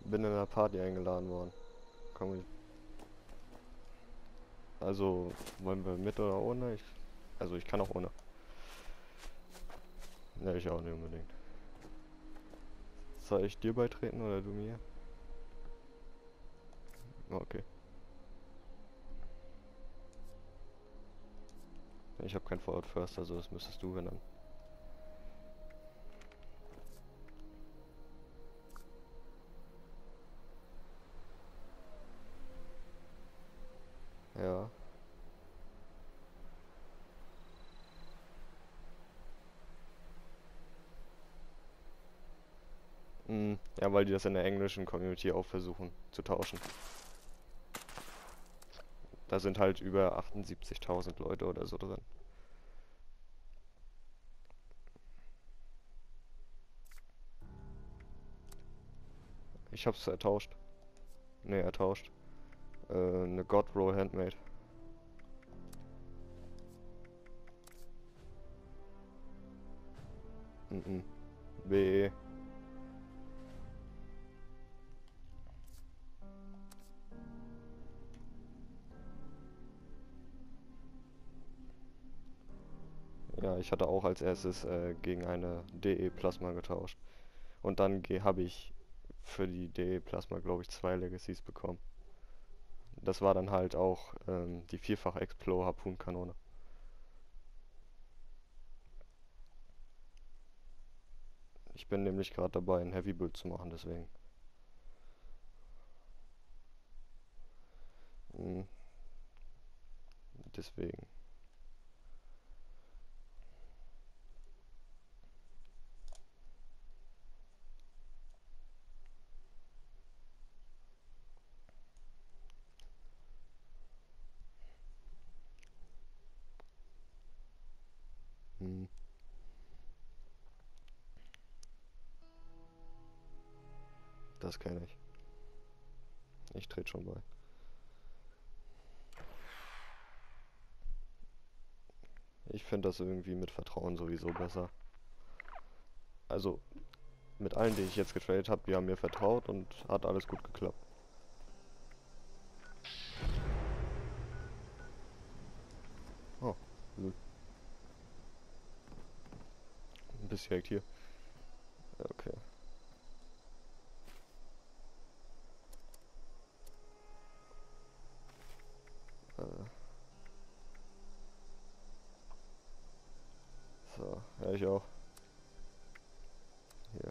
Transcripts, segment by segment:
bin in einer Party eingeladen worden. Komm ich. Also, wollen wir mit oder ohne? Also ich kann auch ohne. Ne, ich auch nicht unbedingt. Soll ich dir beitreten oder du mir? Okay. Ich habe kein Fallout First, also das müsstest du, wenn dann. Ja. Ja, weil die das in der englischen Community auch versuchen zu tauschen. Da sind halt über 78.000 Leute oder so drin. Ich hab's ertauscht. Ne, ertauscht. Eine God Roll Handmade. Mhm. B. Ja, ich hatte auch als erstes gegen eine DE Plasma getauscht. Und dann habe ich für die DE Plasma, glaube ich, 2 Legacies bekommen. Das war dann halt auch die vierfache Explo Harpunkanone. Ich bin nämlich gerade dabei, ein Heavy Build zu machen, deswegen. Mm, deswegen. Mm, das kenne ich. Ich trete schon bei. Ich finde das irgendwie mit Vertrauen sowieso besser. Also mit allen, die ich jetzt getradet habe, die haben mir vertraut und hat alles gut geklappt. Oh, Lul. Bist direkt hier. Okay. Äh, so, ja, ich auch. Hier.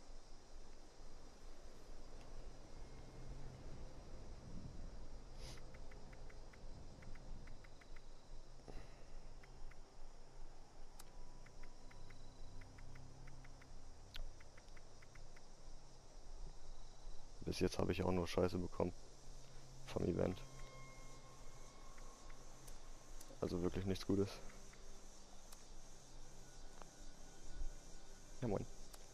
Bis jetzt habe ich auch nur Scheiße bekommen vom Event. Also wirklich nichts Gutes. Ja, moin.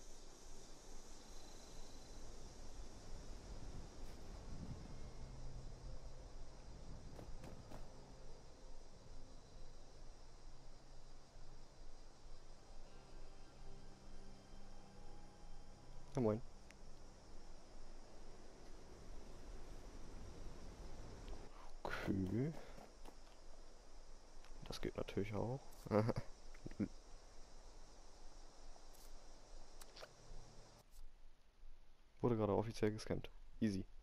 Ja, moin. Okay. Das geht natürlich auch. Wurde gerade offiziell gescannt. Easy.